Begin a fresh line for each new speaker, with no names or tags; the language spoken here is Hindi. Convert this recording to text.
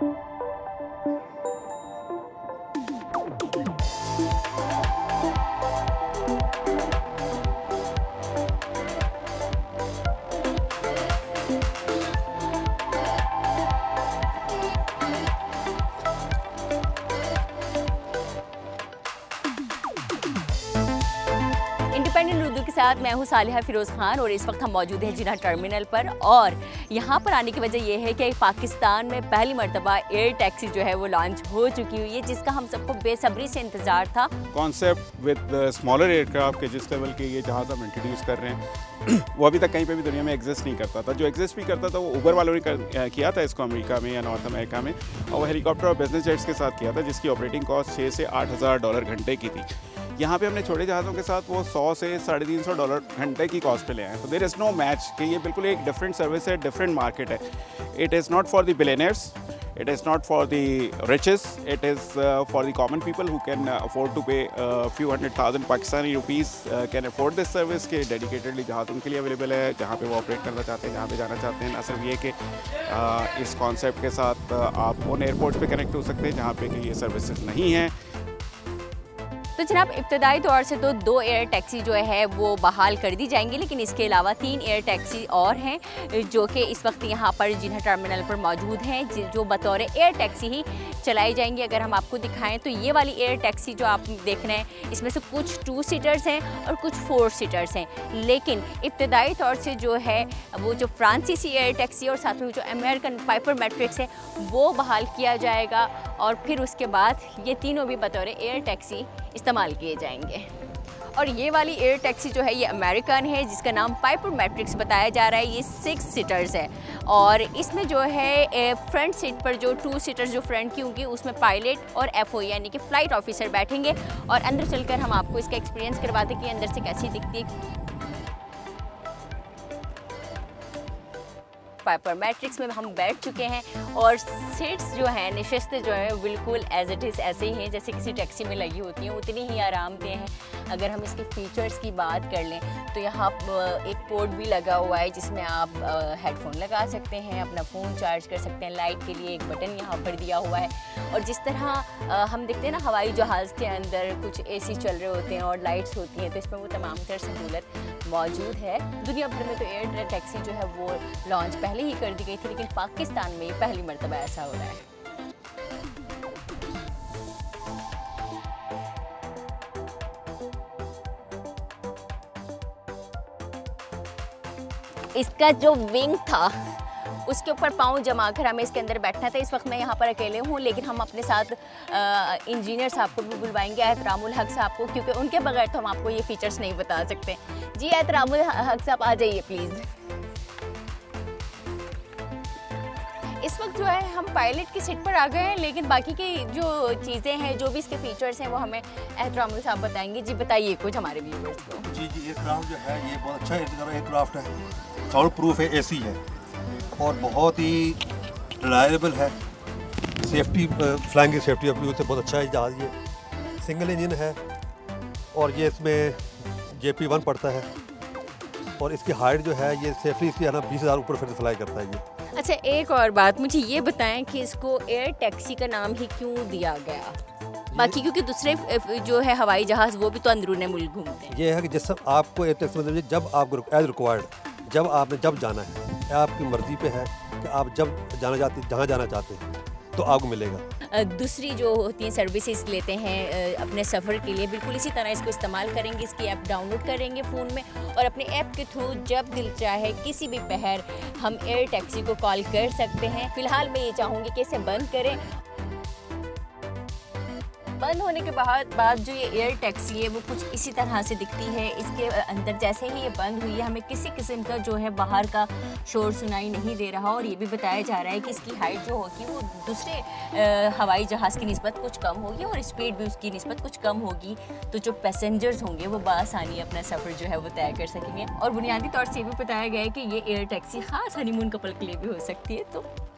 इंडिपेंडेंट उर्दू के साथ मैं हूँ सालिहा फिरोज़ खान और इस वक्त हम मौजूद हैं जिन्ना टर्मिनल पर। और यहाँ पर आने की वजह यह है कि पाकिस्तान में पहली मरतबा एयर टैक्सी जो है वो लॉन्च हो चुकी हुई है, जिसका हम सबको बेसब्री से इंतज़ार था।
कॉन्सेप्ट विद स्मॉलर एयरक्राफ्ट के जिस लेवल के ये जहाज़ हम इंट्रोड्यूस कर रहे हैं वो अभी तक कहीं पे भी दुनिया में एग्जिस्ट नहीं करता था। जो एग्जिस्ट भी करता था वो उबर वालों ने किया था इसको अमेरिका में या नॉर्थ अमेरिका में, और वो हेलीकॉप्टर और बिजनेस जेट्स के साथ किया था, जिसकी ऑपरेटिंग कॉस्ट 6 से 8,000 डॉलर घंटे की थी। यहाँ पे हमने छोटे जहाज़ों के साथ वो 100 से 350 डॉलर घंटे की कॉस्ट पे ले आए। तो देयर इज़ नो मैच कि ये बिल्कुल एक डिफरेंट सर्विस है, डिफरेंट मार्केट है। It is not for the billionaires, it is not for the richest, it is for the common people who can afford to pay a few 100,000 Pakistani rupees can afford this service के डेडिकेटेडली जहाज़ उनके लिए अवेलेबल है जहाँ पे वो ऑपरेट करना चाहते हैं, जहाँ पे जाना चाहते हैं। ना सिर्फ ये कि इस कॉन्सेप्ट के साथ आप उन एयरपोर्ट्स पे कनेक्ट हो सकते हैं जहाँ पे कि ये सर्विसेज नहीं हैं।
तो जनाब इब्तदाई तौर से तो 2 एयर टैक्सी जो है वो बहाल कर दी जाएंगी, लेकिन इसके अलावा 3 एयर टैक्सी और हैं जो कि इस वक्त यहाँ पर जिन्ना टर्मिनल पर मौजूद हैं, जो बतौर एयर टैक्सी ही चलाई जाएंगी। अगर हम आपको दिखाएं तो ये वाली एयर टैक्सी जो आप देख रहे हैं इसमें से कुछ 2 सीटर्स हैं और कुछ 4 सीटर्स हैं, लेकिन इब्तदाई तौर से जो है वो जो फ्रांसीसी एयर टैक्सी और साथ में जो अमेरिकन पाइपर मैट्रिक्स है वो बहाल किया जाएगा, और फिर उसके बाद ये तीनों भी बतौर एयर टैक्सी इस्तेमाल किए जाएंगे। और ये वाली एयर टैक्सी जो है ये अमेरिकन है, जिसका नाम पाइपर मैट्रिक्स बताया जा रहा है। ये 6 सीटर्स है और इसमें जो है फ्रंट सीट पर जो 2 सीटर्स जो फ्रंट की होंगी उसमें पायलट और FO यानी कि फ़्लाइट ऑफिसर बैठेंगे। और अंदर चलकर हम आपको इसका एक्सपीरियंस करवाते हैं कि अंदर से कैसी दिखती है। पाइपर मैट्रिक्स में हम बैठ चुके हैं और सीट्स जो हैं नशिस्तें जो हैं बिल्कुल एज इट इज़ ऐसे ही हैं जैसे किसी टैक्सी में लगी होती हैं, उतनी ही आरामदेह हैं। अगर हम इसके फीचर्स की बात कर लें तो यहाँ एक पोर्ट भी लगा हुआ है जिसमें आप हेडफोन लगा सकते हैं, अपना फ़ोन चार्ज कर सकते हैं। लाइट के लिए एक बटन यहाँ पर दिया हुआ है, और जिस तरह हम देखते हैं ना हवाई जहाज़ के अंदर कुछ AC चल रहे होते हैं और लाइट्स होती हैं, तो इसमें वो तमाम तरह सहूलत मौजूद है। दुनिया भर में तो एयर टैक्सी जो है वो लॉन्च पहले ही कर दी गई थी, लेकिन पाकिस्तान में ये पहली मरतबा ऐसा हो रहा है। इसका जो विंग था उसके ऊपर पाँव जमा कर हमें इसके अंदर बैठना था। इस वक्त मैं यहाँ पर अकेले हूँ, लेकिन हम अपने साथ इंजीनियर साहब को भी बुलवाएंगे, एहतरामुल हक साहब को, क्योंकि उनके बगैर तो हम आपको ये फीचर्स नहीं बता सकते। जी एहतरामुल हक साहब आ जाइए प्लीज़। इस वक्त जो है हम पायलट की सीट पर आ गए हैं, लेकिन बाकी की जो चीज़ें हैं, जो भी इसके फीचर्स हैं, वो हमें एहतरामुल साहब बताएंगे। जी बताइए कुछ हमारे व्यूअर्स को।
जी एयरक्राफ्ट जो है ये बहुत अच्छा एयरक्राफ्ट है, साउंड प्रूफ है, AC है और बहुत ही रिलायबल है। सेफ्टी फ्लाइंग की सेफ्टी ऑफ व्यू से बहुत अच्छा है जहाज़। ये सिंगल इंजन है और ये इसमें JP1 पड़ता है, और इसकी हाइट जो है ये सेफली इसकी है ना 20,000 ऊपर फिर फ्लाई करता है ये।
अच्छा एक और बात मुझे ये बताएं कि इसको एयर टैक्सी का नाम ही क्यों दिया गया? बाकी क्योंकि दूसरे जो है हवाई जहाज़ वो भी तो अंदरूनी मुल्क घूमते हैं।
ये है कि जिस आपको एयर टैक्सी मतलब जब आप एज रिक्वायर्ड, जब आपने जब जाना है, आपकी मर्ज़ी पे है कि आप जब जाना चाहते जहाँ जाना चाहते हैं तो आपको मिलेगा।
दूसरी जो होती हैं सर्विसेज लेते हैं अपने सफ़र के लिए, बिल्कुल इसी तरह इसको इस्तेमाल करेंगे। इसकी ऐप डाउनलोड करेंगे फ़ोन में और अपने ऐप के थ्रू जब दिल चाहे किसी भी पहर हम एयर टैक्सी को कॉल कर सकते हैं। फ़िलहाल मैं ये चाहूँगी कि इसे बंद करें। बंद होने के बाद जो ये एयर टैक्सी है वो कुछ इसी तरह से दिखती है। इसके अंदर जैसे ही ये बंद हुई है हमें किसी किस्म का जो है बाहर का शोर सुनाई नहीं दे रहा, और ये भी बताया जा रहा है कि इसकी हाइट जो होगी वो दूसरे हवाई जहाज़ की निस्बत कुछ कम होगी और स्पीड भी उसकी निस्बत कुछ कम होगी, तो जो पैसेंजर्स होंगे वो बआसानी अपना सफ़र जो है वो तय कर सकेंगे। और बुनियादी तौर से ये भी बताया गया है कि ये एयर टैक्सी ख़ास हनीमून कपल के लिए भी हो सकती है। तो